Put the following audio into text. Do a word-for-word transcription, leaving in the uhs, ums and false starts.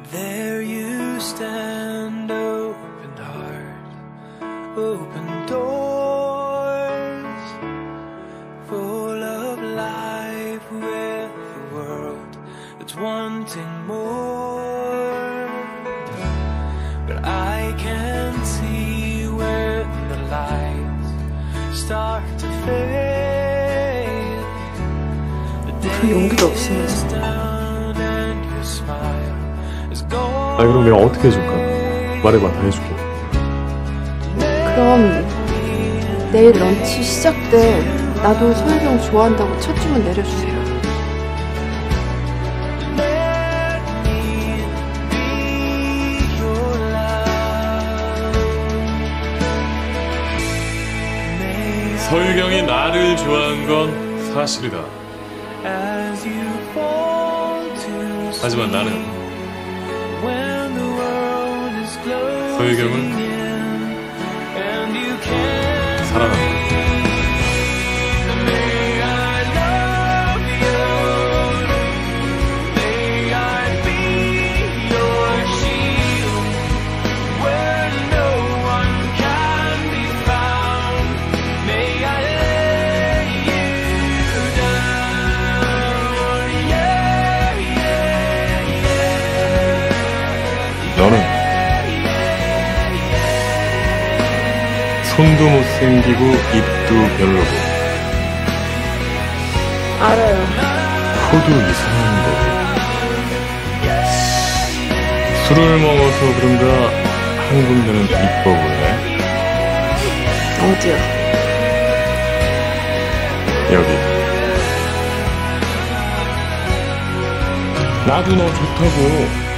There you stand, open heart, open doors, full of life with the world that's wanting more. But I can see when the lights start to fade. 그 용기도 없으면 아 그럼 내가 어떻게 해줄까? 말해봐, 다 해줄게. 그럼 내일 런치 시작 때 나도 소혜경 좋아한다고 첫 주문 내려주세요. 서유경이 나를 좋아한 건 사실이다. 하지만 나는 서유경을 사랑한다. 너는 손도 못생기고 입도 별로고 알아요. 코도 이상한데 술을 먹어서 그런가 한 군데는 이뻐 보이네. 어디요? 여기. 나도 너 좋다고.